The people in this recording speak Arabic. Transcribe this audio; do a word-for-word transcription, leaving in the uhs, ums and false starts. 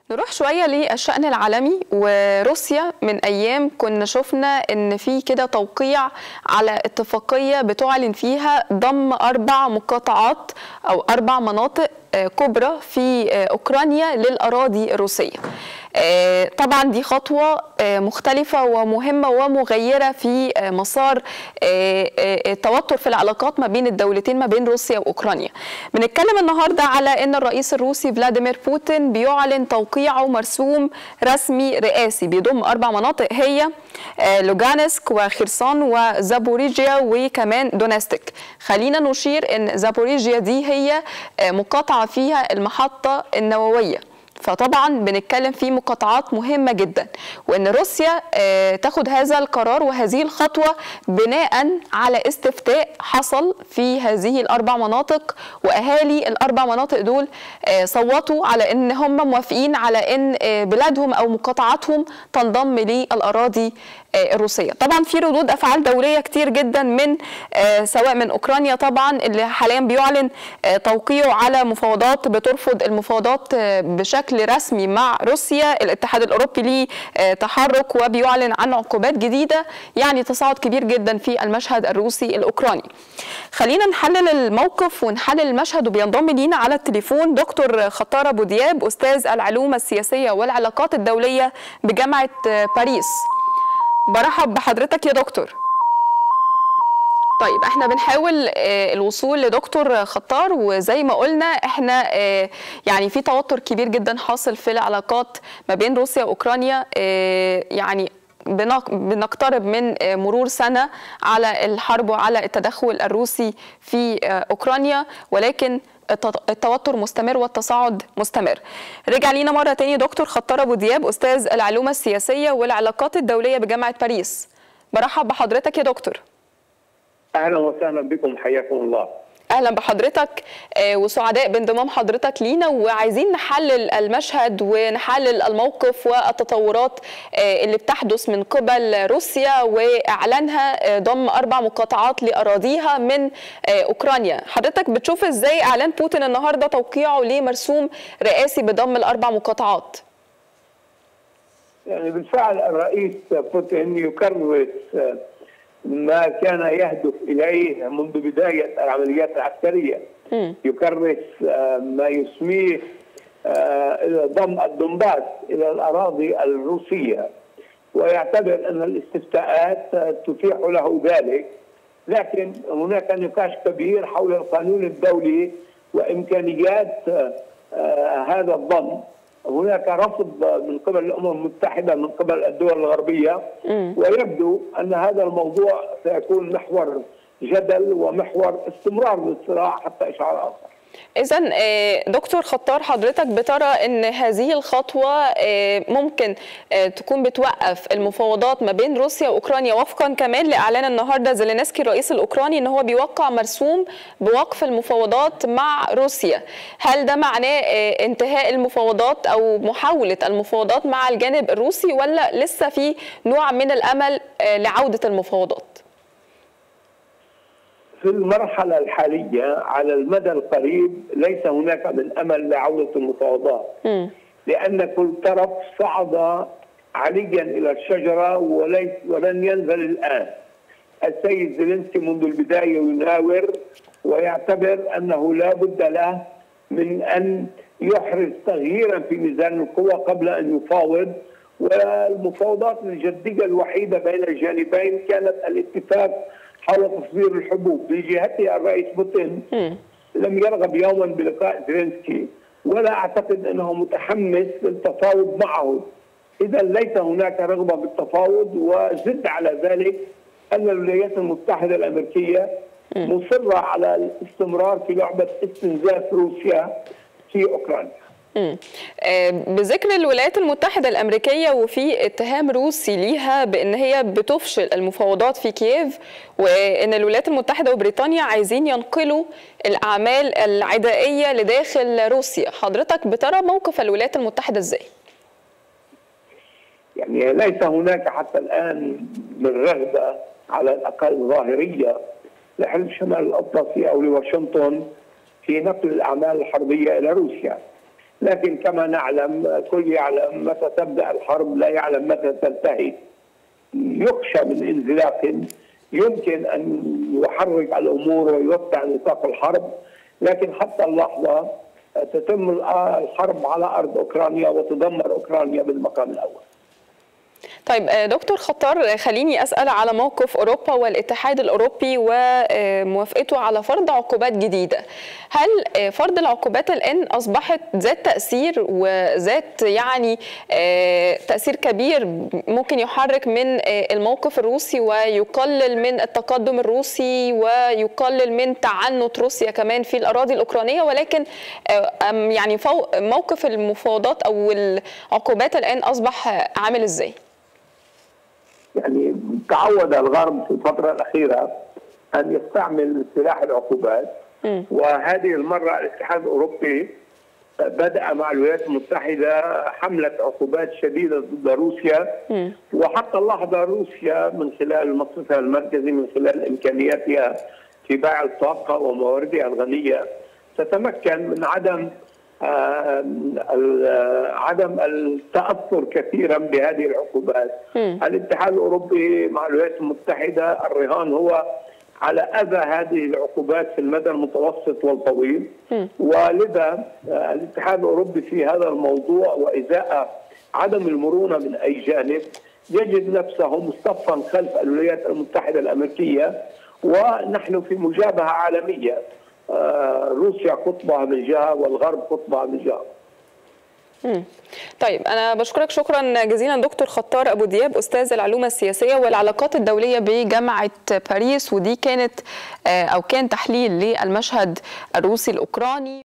نروح شوية للشأن العالمي وروسيا. من أيام كنا شفنا إن في كده توقيع على اتفاقية بتعلن فيها ضم أربع مقاطعات أو أربع مناطق كبرى في أوكرانيا للأراضي الروسية. طبعا دي خطوة مختلفة ومهمة ومغيرة في مسار التوتر في العلاقات ما بين الدولتين، ما بين روسيا وأوكرانيا. بنتكلم النهاردة على أن الرئيس الروسي فلاديمير بوتين بيعلن توقيعه مرسوم رسمي رئاسي بيضم أربع مناطق هي لوغانسك وخيرسون وزابوريجيا وكمان دونستيك. خلينا نشير أن زابوريجيا دي هي مقاطعة فيها المحطة النووية، فطبعا بنتكلم في مقاطعات مهمة جدا، وان روسيا تاخد هذا القرار وهذه الخطوة بناء على استفتاء حصل في هذه الاربع مناطق، واهالي الاربع مناطق دول صوتوا على ان هم موافقين على ان بلادهم او مقاطعاتهم تنضم للاراضي الروسية. طبعا في ردود افعال دولية كتير جدا من سواء من اوكرانيا طبعا اللي حاليا بيعلن توقيعه على مفاوضات بترفض المفاوضات بشكل رسمي مع روسيا، الاتحاد الاوروبي ليه تحرك وبيعلن عن عقوبات جديدة، يعني تصاعد كبير جدا في المشهد الروسي الاوكراني. خلينا نحلل الموقف ونحلل المشهد، وبينضم لينا على التليفون دكتور خطار ابو دياب، استاذ العلوم السياسية والعلاقات الدولية بجامعة باريس. برحب بحضرتك يا دكتور. طيب احنا بنحاول الوصول لدكتور خطار، وزي ما قلنا احنا يعني في توتر كبير جدا حاصل في العلاقات ما بين روسيا واوكرانيا، يعني بنقترب من مرور سنة على الحرب وعلى التدخل الروسي في اوكرانيا، ولكن التوتر مستمر والتصاعد مستمر. رجع لينا مرة تاني دكتور خطار ابو دياب، استاذ العلوم السياسية والعلاقات الدولية بجامعة باريس. برحب بحضرتك يا دكتور. اهلا وسهلا بكم، حياكم الله. اهلا بحضرتك وسعداء بانضمام حضرتك لينا، وعايزين نحلل المشهد ونحلل الموقف والتطورات اللي بتحدث من قبل روسيا واعلانها ضم اربع مقاطعات لاراضيها من اوكرانيا. حضرتك بتشوف ازاي اعلان بوتين النهارده توقيعه لمرسوم رئاسي بضم الاربع مقاطعات؟ يعني بالفعل الرئيس بوتين يكرس ما كان يهدف إليه منذ بداية العمليات العسكرية. م. يكرس ما يسميه ضم الدنباس إلى الأراضي الروسية، ويعتبر أن الاستفتاءات تتيح له ذلك، لكن هناك نقاش كبير حول القانون الدولي وإمكانيات هذا الضم. هناك رفض من قبل الأمم المتحدة، من قبل الدول الغربية، م. ويبدو أن هذا الموضوع سيكون محور جدل ومحور استمرار للصراع حتى إشعار آخر. إذن دكتور خطار، حضرتك بترى أن هذه الخطوة ممكن تكون بتوقف المفاوضات ما بين روسيا وأوكرانيا، وفقا كمان لإعلان النهارده زيلينسكي الرئيس الأوكراني أن هو بيوقع مرسوم بوقف المفاوضات مع روسيا. هل ده معناه انتهاء المفاوضات أو محاولة المفاوضات مع الجانب الروسي، ولا لسه في نوع من الأمل لعودة المفاوضات؟ في المرحلة الحالية على المدى القريب ليس هناك من أمل لعودة المفاوضات، م. لأن كل طرف صعد عليا إلى الشجرة وليس ولن ينزل الآن. السيد زيلينسكي منذ البداية يناور ويعتبر أنه لا بد له من أن يحرز تغييرا في ميزان القوى قبل أن يفاوض، والمفاوضات الجدية الوحيدة بين الجانبين كانت الاتفاق حول تصدير الحبوب. بجهته الرئيس بوتين لم يرغب يوما بلقاء زيلينسكي، ولا اعتقد انه متحمس للتفاوض معه. اذا ليس هناك رغبه بالتفاوض، وزد على ذلك ان الولايات المتحده الامريكيه مصره على الاستمرار في لعبه استنزاف روسيا في اوكرانيا. امم بذكر الولايات المتحدة الأمريكية وفي اتهام روسي ليها بأن هي بتفشل المفاوضات في كييف، وأن الولايات المتحدة وبريطانيا عايزين ينقلوا الأعمال العدائية لداخل روسيا، حضرتك بترى موقف الولايات المتحدة إزاي؟ يعني ليس هناك حتى الآن من رغبة على الأقل ظاهرية لحلف شمال الأطلسي أو لواشنطن في نقل الأعمال الحربية إلى روسيا، لكن كما نعلم كل يعلم متى تبدأ الحرب لا يعلم متى تنتهي. يخشى من انزلاق يمكن أن يحرك الأمور ويوسع نطاق الحرب، لكن حتى اللحظة تتم الحرب على أرض أوكرانيا وتدمر أوكرانيا بالمقام الأول. طيب دكتور خطار، خليني أسأل على موقف أوروبا والاتحاد الأوروبي وموافقته على فرض عقوبات جديدة. هل فرض العقوبات الآن أصبحت ذات تأثير وذات يعني تأثير كبير ممكن يحرك من الموقف الروسي ويقلل من التقدم الروسي ويقلل من تعنت روسيا كمان في الأراضي الأوكرانية، ولكن يعني موقف المفاوضات أو العقوبات الآن أصبح عامل إزاي؟ يعني تعود الغرب في الفترة الأخيرة أن يستعمل سلاح العقوبات، م. وهذه المرة الاتحاد الأوروبي بدأ مع الولايات المتحدة حملة عقوبات شديدة ضد روسيا، م. وحتى اللحظة روسيا من خلال مصرفها المركزي من خلال إمكانياتها في بيع الطاقة ومواردها الغنية تتمكن من عدم آه عدم التأثر كثيرا بهذه العقوبات. م. الاتحاد الأوروبي مع الولايات المتحدة الرهان هو على أذى هذه العقوبات في المدى المتوسط والطويل، م. ولذا آه الاتحاد الأوروبي في هذا الموضوع وإزاء عدم المرونة من أي جانب يجد نفسه مصطفا خلف الولايات المتحدة الأمريكية، ونحن في مجابهة عالمية. آه روسيا قطبها من جهه والغرب قطبها من جهه. طيب انا بشكرك شكرا جزيلا دكتور خطار ابو دياب، استاذ العلوم السياسيه والعلاقات الدوليه بجامعه باريس، ودي كانت آه او كان تحليل للمشهد الروسي الاوكراني.